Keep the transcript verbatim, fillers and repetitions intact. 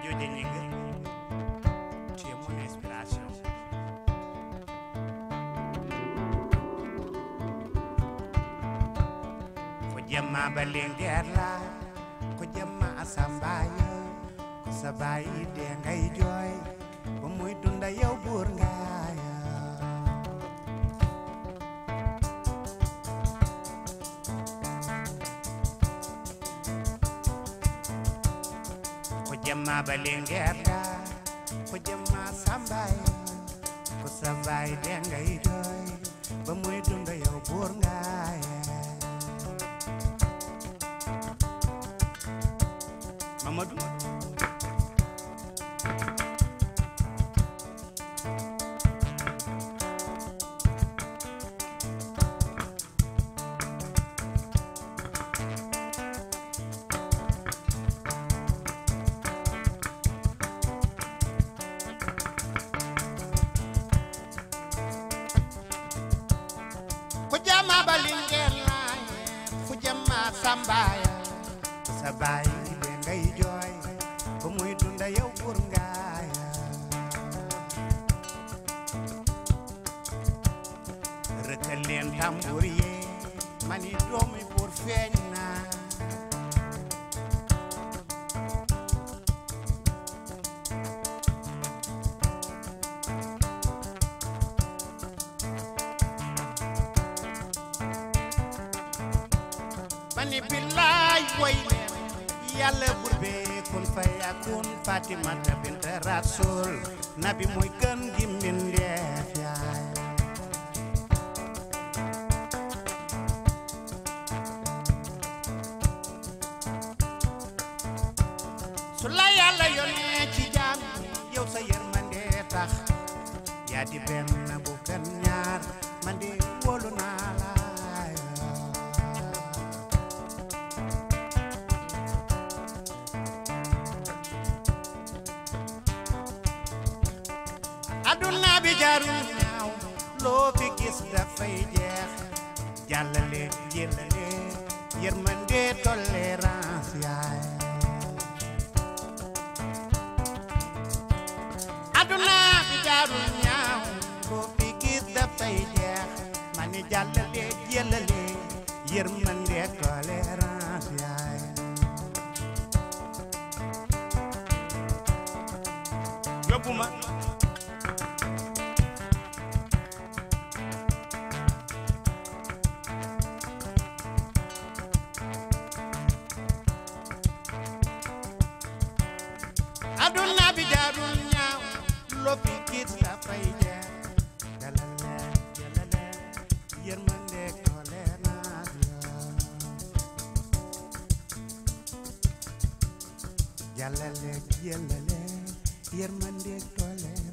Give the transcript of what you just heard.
Majo Deningue, tu es mon inspiration. Ko jemma balingeer la ko jemma asambaya ko sabayi de ngay jooy ba muy dunda yow buur ngaaya ko jemma balingeer la ko jemma asambaya ko sabayi de ngay jooy ba muy dunda yow buur ngaaya Mamadou ko jama balingel la ko jama sambaya sabay ngay jooy ba muy dunda yow pour ngaaya rëkkal leen tambour yi mani doomi pour feeñ na mani billaay woy yàlla burbe kun fayakun Fatimata bint Rasul nabi mooy gën gi mbindeef yaay su la yàlla yónnee ci jaam yow sa yërmande tax yaa di benn bu gën ñaar man de wóolu naa la aduna bi jaarul ñaaw loo fi gis dafay jeex jàllale jëlale yërmande tolérance yaay aduna bi jaarul ñaaw loo fi gis dafay jeex mani jàllale jëlale yërmande tolérance yaay yóbbuma aduna bi jaarul ñaaw loo fi gis dafay jeex jalale jalale yërmande tolérance jalale jalale yërmande tolérance